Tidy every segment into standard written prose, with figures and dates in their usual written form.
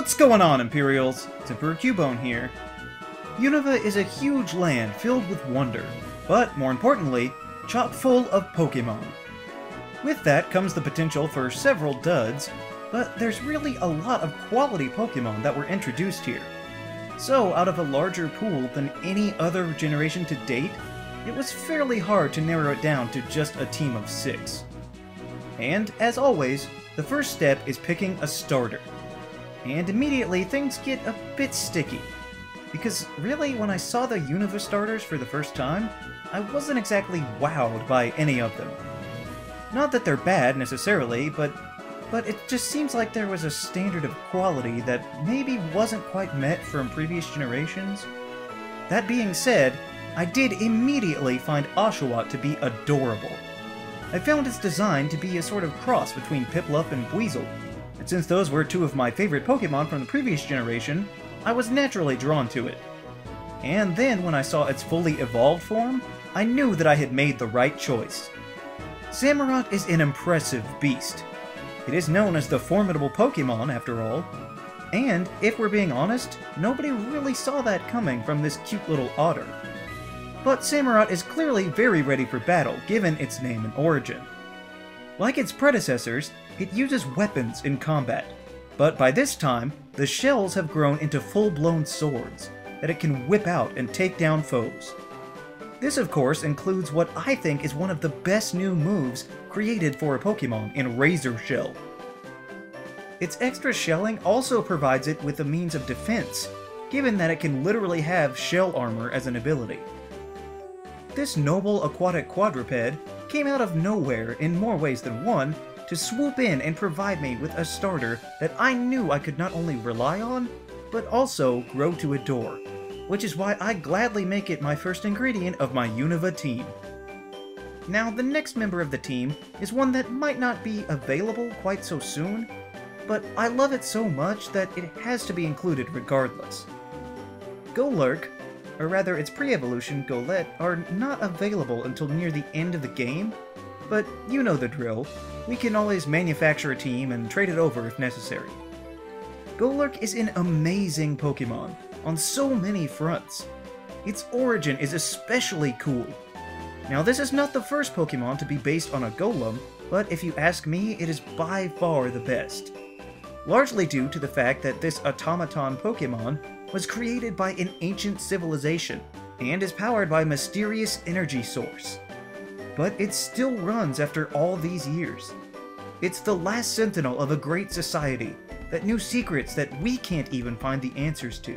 What's going on, Imperials? It's Emperor Cubone here. Unova is a huge land filled with wonder, but more importantly, chock full of Pokemon. With that comes the potential for several duds, but there's really a lot of quality Pokemon that were introduced here. So, out of a larger pool than any other generation to date, it was fairly hard to narrow it down to just a team of 6. And, as always, the first step is picking a starter. And immediately things get a bit sticky. Because really, when I saw the Unova starters for the first time, I wasn't exactly wowed by any of them. Not that they're bad necessarily, but it just seems like there was a standard of quality that maybe wasn't quite met from previous generations. That being said, I did immediately find Oshawott to be adorable. I found its design to be a sort of cross between Piplup and Weasel, and since those were two of my favorite Pokemon from the previous generation, I was naturally drawn to it. And then when I saw its fully evolved form, I knew that I had made the right choice. Samurott is an impressive beast. It is known as the formidable Pokemon, after all. And, if we're being honest, nobody really saw that coming from this cute little otter. But Samurott is clearly very ready for battle, given its name and origin. Like its predecessors, it uses weapons in combat, but by this time, the shells have grown into full-blown swords that it can whip out and take down foes. This, of course, includes what I think is one of the best new moves created for a Pokemon in Razor Shell. Its extra shelling also provides it with a means of defense, given that it can literally have shell armor as an ability. This noble aquatic quadruped came out of nowhere in more ways than one to swoop in and provide me with a starter that I knew I could not only rely on, but also grow to adore, which is why I gladly make it my first ingredient of my Unova team. Now, the next member of the team is one that might not be available quite so soon, but I love it so much that it has to be included regardless. Golurk, or rather its pre-evolution Golett, are not available until near the end of the game, but you know the drill. We can always manufacture a team and trade it over if necessary. Golurk is an amazing Pokemon on so many fronts. Its origin is especially cool. Now, this is not the first Pokemon to be based on a golem, but if you ask me, it is by far the best. Largely due to the fact that this automaton Pokemon was created by an ancient civilization and is powered by a mysterious energy source. But it still runs after all these years. It's the last sentinel of a great society that knew secrets that we can't even find the answers to.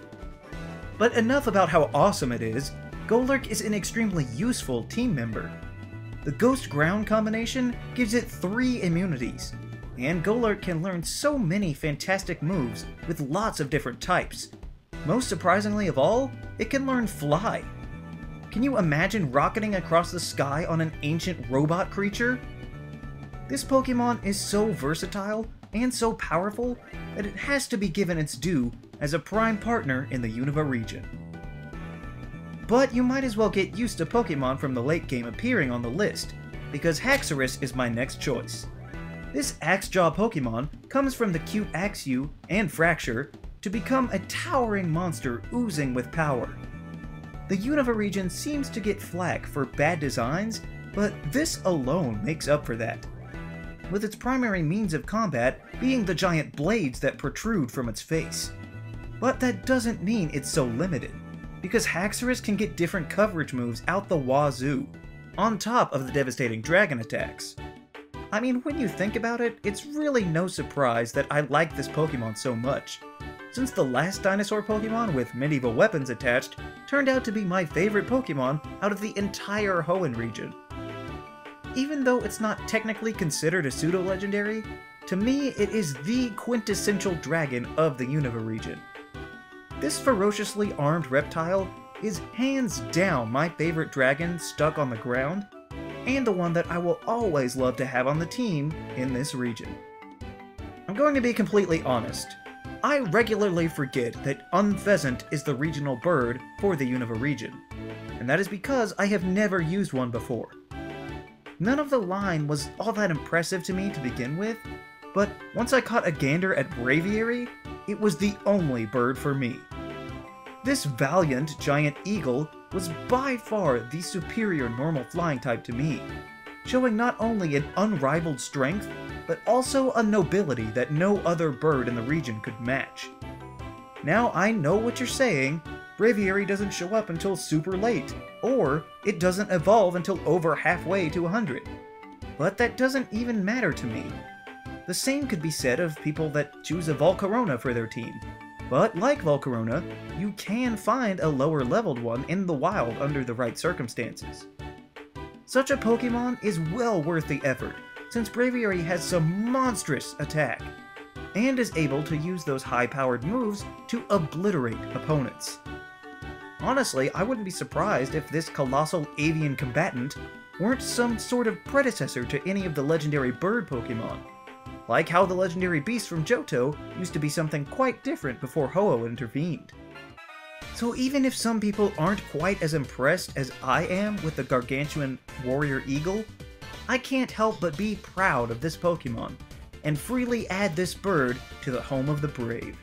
But enough about how awesome it is. Golurk is an extremely useful team member. The Ghost Ground combination gives it 3 immunities, and Golurk can learn so many fantastic moves with lots of different types. Most surprisingly of all, it can learn Fly. Can you imagine rocketing across the sky on an ancient robot creature? This Pokemon is so versatile and so powerful that it has to be given its due as a prime partner in the Unova region. But you might as well get used to Pokemon from the late game appearing on the list, because Haxorus is my next choice. This Axe-Jaw Pokemon comes from the cute Axew and Fracture to become a towering monster oozing with power. The Unova region seems to get flack for bad designs, but this alone makes up for that, with its primary means of combat being the giant blades that protrude from its face. But that doesn't mean it's so limited, because Haxorus can get different coverage moves out the wazoo, on top of the devastating dragon attacks. I mean, when you think about it, it's really no surprise that I like this Pokemon so much, since the last dinosaur Pokemon with medieval weapons attached turned out to be my favorite Pokemon out of the entire Hoenn region. Even though it's not technically considered a pseudo-legendary, to me it is the quintessential dragon of the Unova region. This ferociously armed reptile is hands down my favorite dragon stuck on the ground, and the one that I will always love to have on the team in this region. I'm going to be completely honest. I regularly forget that Unpheasant is the regional bird for the Unova region, and that is because I have never used one before. None of the line was all that impressive to me to begin with, but once I caught a gander at Braviary, it was the only bird for me. This valiant giant eagle was by far the superior normal flying type to me, showing not only an unrivaled strength, but also a nobility that no other bird in the region could match. Now I know what you're saying, Braviary doesn't show up until super late, or it doesn't evolve until over halfway to 100. But that doesn't even matter to me. The same could be said of people that choose a Volcarona for their team. But like Volcarona, you can find a lower leveled one in the wild under the right circumstances. Such a Pokemon is well worth the effort, since Braviary has some monstrous attack, and is able to use those high-powered moves to obliterate opponents. Honestly, I wouldn't be surprised if this colossal avian combatant weren't some sort of predecessor to any of the legendary bird Pokemon, like how the legendary beast from Johto used to be something quite different before Ho-Oh intervened. So even if some people aren't quite as impressed as I am with the gargantuan warrior eagle, I can't help but be proud of this Pokemon, and freely add this bird to the home of the brave.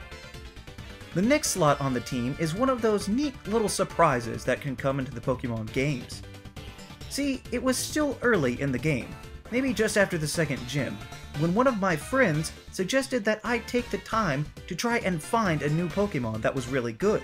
The next slot on the team is one of those neat little surprises that can come into the Pokemon games. See, it was still early in the game, maybe just after the second gym, when one of my friends suggested that I take the time to try and find a new Pokemon that was really good.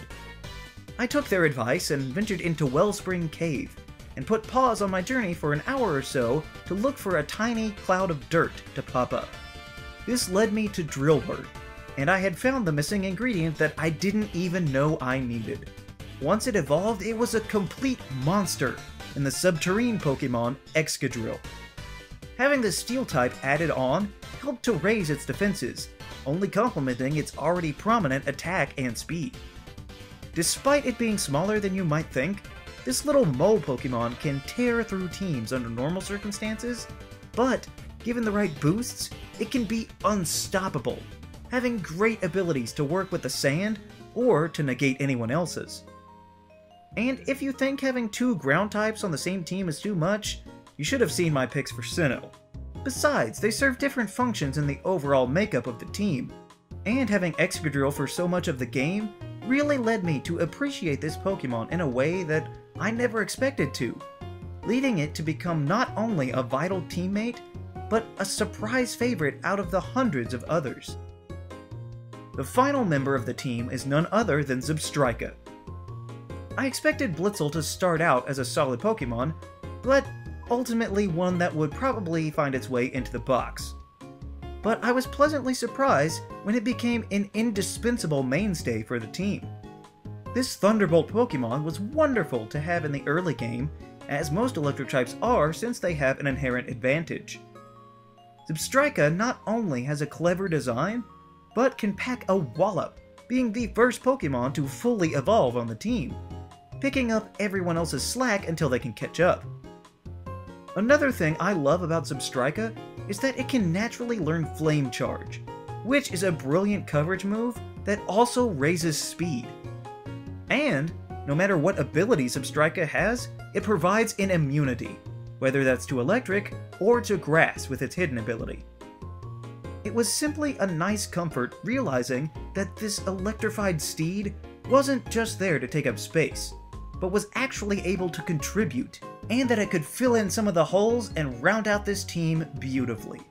I took their advice and ventured into Wellspring Cave, and put pause on my journey for an hour or so to look for a tiny cloud of dirt to pop up. This led me to Drillbur, and I had found the missing ingredient that I didn't even know I needed. Once it evolved, it was a complete monster in the subterrene Pokemon Excadrill. Having the Steel type added on helped to raise its defenses, only complementing its already prominent attack and speed. Despite it being smaller than you might think, this little mole Pokemon can tear through teams under normal circumstances, but given the right boosts, it can be unstoppable, having great abilities to work with the sand or to negate anyone else's. And if you think having two ground types on the same team is too much, you should have seen my picks for Sinnoh. Besides, they serve different functions in the overall makeup of the team, and having Excadrill for so much of the game really led me to appreciate this Pokemon in a way that I never expected to, leading it to become not only a vital teammate, but a surprise favorite out of the hundreds of others. The final member of the team is none other than Zebstrika. I expected Blitzel to start out as a solid Pokemon, but ultimately one that would probably find its way into the box. But I was pleasantly surprised when it became an indispensable mainstay for the team. This Thunderbolt Pokemon was wonderful to have in the early game, as most electric types are since they have an inherent advantage. Zebstrika not only has a clever design, but can pack a wallop, being the first Pokemon to fully evolve on the team, picking up everyone else's slack until they can catch up. Another thing I love about Zebstrika is that it can naturally learn Flame Charge, which is a brilliant coverage move that also raises speed. And, no matter what ability Zebstrika has, it provides an immunity, whether that's to electric or to grass with its hidden ability. It was simply a nice comfort realizing that this electrified steed wasn't just there to take up space, but was actually able to contribute, and that it could fill in some of the holes and round out this team beautifully.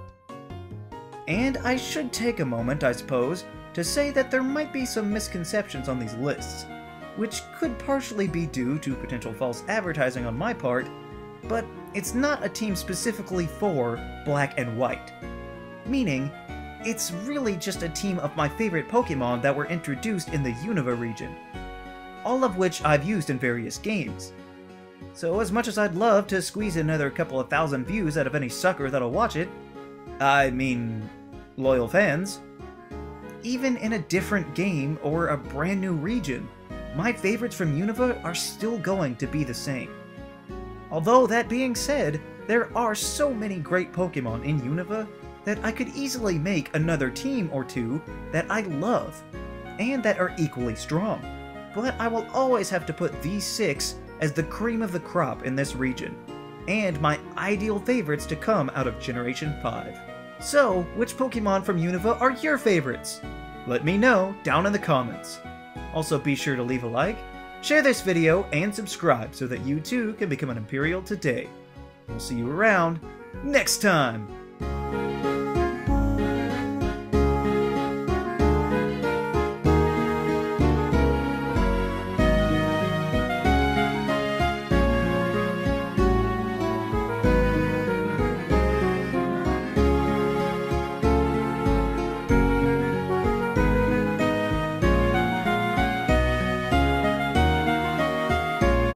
And I should take a moment, I suppose, to say that there might be some misconceptions on these lists, which could partially be due to potential false advertising on my part, but it's not a team specifically for Black and White. Meaning, it's really just a team of my favorite Pokemon that were introduced in the Unova region, all of which I've used in various games. So as much as I'd love to squeeze another couple of thousand views out of any sucker that'll watch it, I mean, loyal fans, even in a different game or a brand new region, my favorites from Unova are still going to be the same. Although that being said, there are so many great Pokemon in Unova that I could easily make another team or two that I love, and that are equally strong. But I will always have to put these 6 as the cream of the crop in this region, and my ideal favorites to come out of Generation 5. So, which Pokemon from Unova are your favorites? Let me know down in the comments. Also be sure to leave a like, share this video, and subscribe so that you too can become an Imperial today. We'll see you around next time!